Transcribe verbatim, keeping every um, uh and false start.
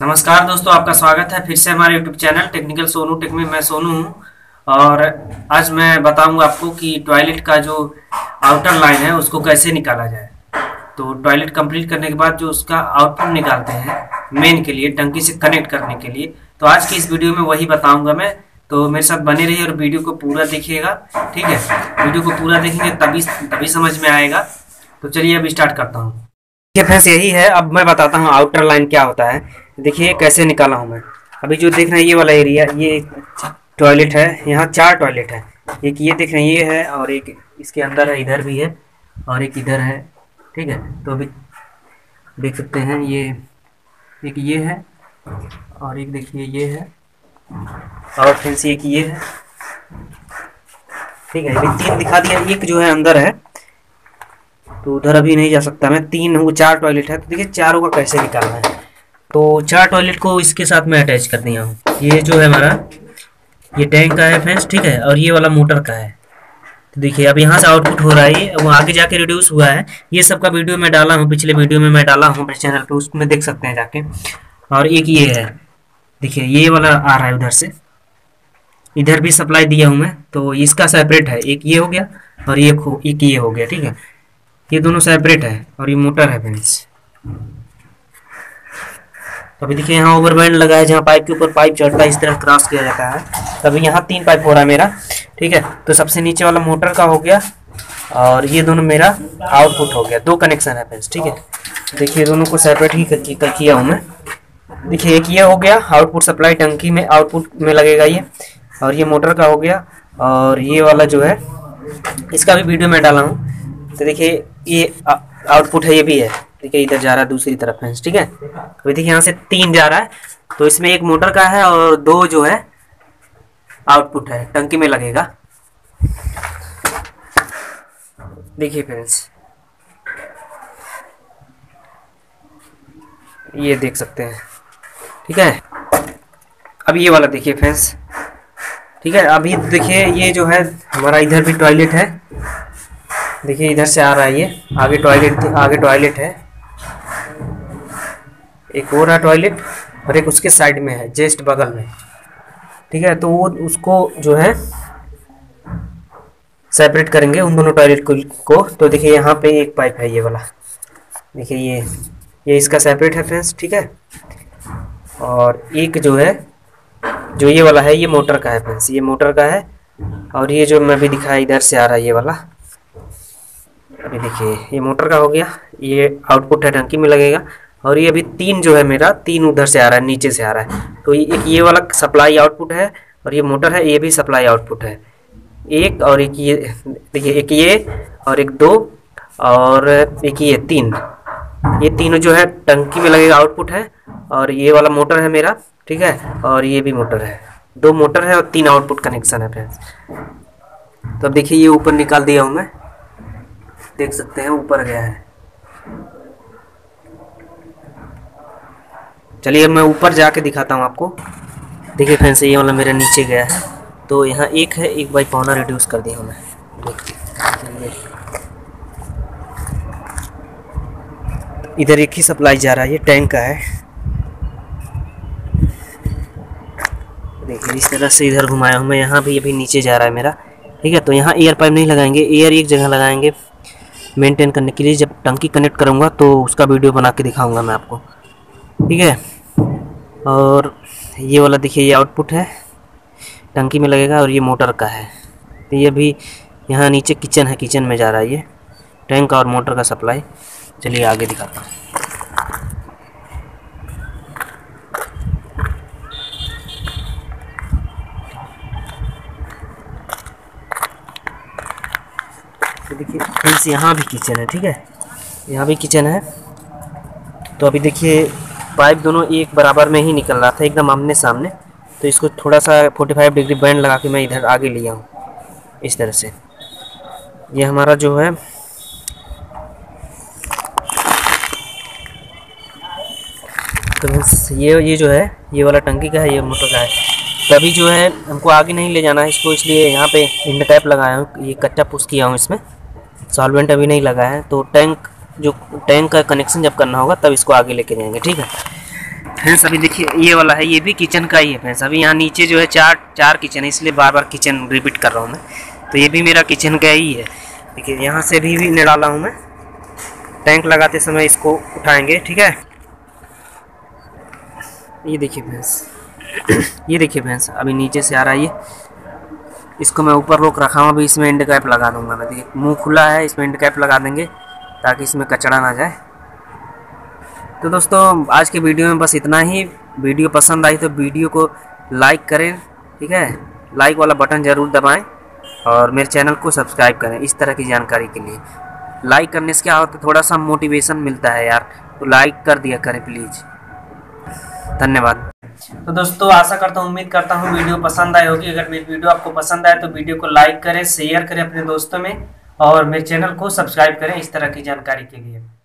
नमस्कार दोस्तों, आपका स्वागत है फिर से हमारे YouTube channel technical Sonu tech में। मैं सोनू हूँ और आज मैं बताऊंगा आपको कि टॉयलेट का जो आउटर लाइन है उसको कैसे निकाला जाए। तो टॉयलेट कंप्लीट करने के बाद जो उसका आउटपुट निकालते हैं मेन के लिए, टंकी से कनेक्ट करने के लिए, तो आज की इस वीडियो में वही बताऊंगा मैं। तो मेरे साथ बने रहिए और वीडियो को पूरा देखिएगा, ठीक है। वीडियो को पूरा देखेंगे तभी तभी समझ में आएगा। तो चलिए अब स्टार्ट करता हूँ। देखिए फ्रेंड्स, यही है। अब मैं बताता हूँ आउटर लाइन क्या होता है। देखिए कैसे निकाला हूँ मैं। अभी जो देख रहे हैं ये वाला एरिया, ये टॉयलेट है। यहाँ चार टॉयलेट है। एक ये देख रहे हैं ये है, और एक इसके अंदर है, इधर भी है, और एक इधर है, ठीक है। तो अभी देख सकते हैं ये एक ये है, और एक देखिए ये है, और फ्रेंड्स एक ये है, ठीक है। अभी तीन दिखा दिया, एक जो है अंदर है, तो उधर अभी नहीं जा सकता मैं। तीन वो चार टॉयलेट है। तो देखिए चारों का कैसे निकालना है। तो चार टॉयलेट को इसके साथ में अटैच कर दिया हूँ। ये जो है हमारा ये टैंक का है फ्रेंड्स, ठीक है, और ये वाला मोटर का है। तो देखिए अब यहाँ से आउटपुट हो रहा है, वो आगे जाके रिड्यूस हुआ है। ये सब का वीडियो मैं डाला हूँ, पिछले वीडियो में मैं डाला हूँ अपने चैनल पे, उसमें देख सकते हैं जाके। और एक ये है, देखिए ये वाला आ रहा है उधर से, इधर भी सप्लाई दिया हूँ मैं। तो इसका सेपरेट है, एक ये हो गया और ये एक ये हो गया, ठीक है। ये दोनों सेपरेट है और ये मोटर है फ्रेंड्स। अभी देखिए यहाँ ओवरबैंड लगा है, जहाँ पाइप के ऊपर पाइप चढ़ता है, इस तरह क्रॉस किया जाता है। तभी यहाँ तीन पाइप हो रहा है मेरा, ठीक है। तो सबसे नीचे वाला मोटर का हो गया, और ये दोनों मेरा आउटपुट हो गया। दो कनेक्शन है फ्रेंड्स, ठीक है। देखिए दोनों को सेपरेट ही कर किया हूँ मैं। देखिए एक ये हो गया आउटपुट सप्लाई, टंकी में आउटपुट में लगेगा ये, और ये मोटर का हो गया। और ये वाला जो है इसका भी वीडियो में डाला हूँ। तो देखिए ये आउटपुट है, ये भी है, देखिए इधर जा रहा है दूसरी तरफ फ्रेंड्स, ठीक है। अभी देखिए यहाँ से तीन जा रहा है, तो इसमें एक मोटर का है और दो जो है आउटपुट है, टंकी में लगेगा। देखिए फ्रेंड्स ये देख सकते हैं, ठीक है। अब ये वाला देखिए फ्रेंड्स, ठीक है। अभी देखिए ये जो है हमारा इधर भी टॉयलेट है, देखिए इधर से आ रहा है ये, आगे टॉयलेट आगे टॉयलेट है, एक और है टॉयलेट, और एक उसके साइड में है, जस्ट बगल में, ठीक है। तो वो उसको जो है सेपरेट करेंगे उन दोनों टॉयलेट को। तो देखिए यहाँ पे एक पाइप है ये वाला, देखिए ये ये इसका सेपरेट है फ्रेंड्स, ठीक है। और एक जो है जो ये वाला है, ये मोटर का है फ्रेंड्स, ये मोटर का है। और ये जो मैं भी दिखाया इधर से आ रहा है ये वाला, अभी देखिए ये मोटर का हो गया, ये आउटपुट है, टंकी में लगेगा। और ये अभी तीन जो है मेरा, तीन उधर से आ रहा है, नीचे से आ रहा है। तो एक ये वाला सप्लाई आउटपुट है, और ये मोटर है, ये भी सप्लाई आउटपुट है। एक और एक ये देखिए, एक ये और एक दो और एक ये तीन, ये तीनों जो है टंकी में लगेगा, आउटपुट है। और ये वाला मोटर है मेरा, ठीक है, और ये भी मोटर है। दो मोटर है और तीन आउटपुट कनेक्शन है फ्रेंड्स। तो अब देखिए ये ऊपर निकाल दिया हूँ मैं, देख सकते हैं ऊपर गया है। चलिए मैं ऊपर जाके दिखाता हूँ आपको। देखिए फ्रेंड्स ये वाला मेरा नीचे गया है, तो यहाँ एक है, एक बाई पौना रिड्यूस कर दिया हूँ मैं। इधर एक ही सप्लाई जा रहा है, ये टैंक का है। देखिए इस तरह से इधर घुमाया हूँ मैं, यहाँ भी अभी नीचे जा रहा है मेरा, ठीक है। तो यहाँ एयर पाइप नहीं लगाएंगे, एयर एक जगह लगाएंगे मेंटेन करने के लिए। जब टंकी कनेक्ट करूँगा तो उसका वीडियो बना के दिखाऊँगा मैं आपको, ठीक है। और ये वाला देखिए ये आउटपुट है, टंकी में लगेगा, और ये मोटर का है। तो ये भी यहाँ नीचे किचन है, किचन में जा रहा है ये टैंक और मोटर का सप्लाई। चलिए आगे दिखाता हूँ। तो देखिए फ्रेंड्स यहाँ भी किचन है, ठीक है, यहाँ भी किचन है। तो अभी देखिए पाइप दोनों एक बराबर में ही निकल रहा था, एकदम आमने सामने। तो इसको थोड़ा सा पैंतालीस डिग्री बैंड लगा के मैं इधर आगे लिया हूँ, इस तरह से। ये हमारा जो है तो ये ये जो है ये वाला टंकी का है, ये मोटर का है। तो अभी जो है हमको आगे नहीं ले जाना है इसको, इसलिए यहाँ पे इंड टैप लगाया हूँ, ये कच्चा पुश किया हूँ, इसमें सॉल्वेंट अभी नहीं लगा है। तो टैंक जो टैंक का कनेक्शन जब करना होगा तब इसको आगे लेके जाएंगे, ठीक है। फ्रेंड्स अभी देखिए ये वाला है, ये भी किचन का ही है फ्रेंड्स। अभी यहाँ नीचे जो है चार चार किचन है, इसलिए बार बार किचन रिपीट कर रहा हूँ मैं। तो ये भी मेरा किचन का ही है। देखिए यहाँ से भी, भी निकाला हूँ मैं। टैंक लगाते समय इसको उठाएंगे, ठीक है। ये देखिए फ्रेंड्स, ये देखिए फ्रेंड्स अभी नीचे से आ रहा है ये। इसको मैं ऊपर रोक रखा हूँ, अभी इसमें एंड कैप लगा दूंगा मैं। देखिए मुंह खुला है, इसमें एंड कैप लगा देंगे ताकि इसमें कचरा ना जाए। तो दोस्तों आज के वीडियो में बस इतना ही। वीडियो पसंद आई तो वीडियो को लाइक करें, ठीक है। लाइक वाला बटन ज़रूर दबाएं और मेरे चैनल को सब्सक्राइब करें इस तरह की जानकारी के लिए। लाइक करने से क्या होता है, थोड़ा सा मोटिवेशन मिलता है यार, तो लाइक कर दिया करें प्लीज़। धन्यवाद। तो दोस्तों आशा करता हूँ, उम्मीद करता हूँ वीडियो पसंद आई होगी। अगर मेरी वीडियो आपको पसंद आए तो वीडियो को लाइक करें, शेयर करें अपने दोस्तों में और मेरे चैनल को सब्सक्राइब करें इस तरह की जानकारी के लिए।